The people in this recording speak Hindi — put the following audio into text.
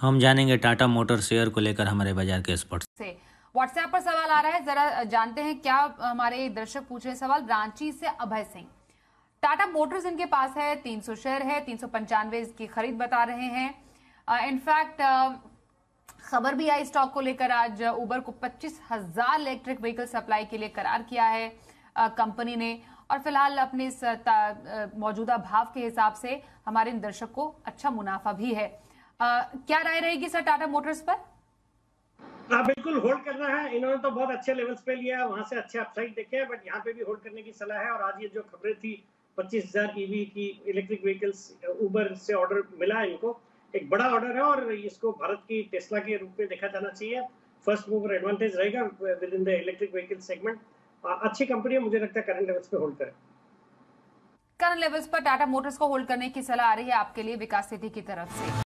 हम जानेंगे टाटा मोटर शेयर को लेकर हमारे बाजार के एक्सपर्ट से। व्हाट्सएप पर सवाल आ रहा है, जरा जानते हैं क्या हमारे दर्शक पूछ रहे सवाल। रांची से अभय सिंह, टाटा मोटर्स इनके पास है, 300 शेयर है, 395 इसकी खरीद बता रहे हैं। इनफैक्ट खबर भी आई स्टॉक को लेकर आज, उबर को 25,000 इलेक्ट्रिक व्हीकल सप्लाई के लिए करार किया है कंपनी ने, और फिलहाल अपने इस मौजूदा भाव के हिसाब से हमारे दर्शक को अच्छा मुनाफा भी है। क्या राय रहेगी सर टाटा मोटर्स पर? हाँ, बिल्कुल होल्ड करना है। इन्होंने तो बहुत अच्छे लेवल्स पे लिया, वहां से अच्छे अपसाइड देखे हैं, बट यहाँ पे भी होल्ड करने की सलाह है। और आज ये जो खबरें थी 25,000 ईवी की इलेक्ट्रिक व्हीकल्स उबर से ऑर्डर मिला है इनको, एक बड़ा ऑर्डर है और इसको भारत की टेस्ला के रूप में देखा जाना चाहिए। फर्स्ट मूवर एडवांटेज रहेगा within the electric vehicle segment. अच्छी कंपनी है, मुझे लगता है करंट लेवल्स पे होल्ड करें। करंट लेवल्स पर टाटा मोटर्स को होल्ड करने की सलाह आ रही है आपके लिए विकास सिटी की तरफ से।